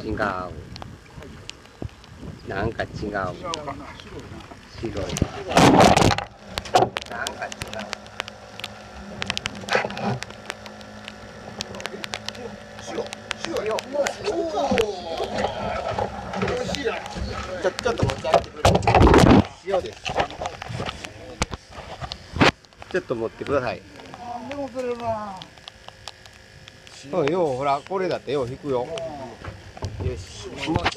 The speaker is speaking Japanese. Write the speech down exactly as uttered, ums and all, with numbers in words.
違う。なんか違う。 違うかな。白いな。 白い。なんか違う。 白。白よ。おお。美味しいな。ちょちょっと持ち上げてくれ。塩です。 ちょっと持ってください。 なんでも取れるな。 うん、ようほらこれだってよう引くよ。よし。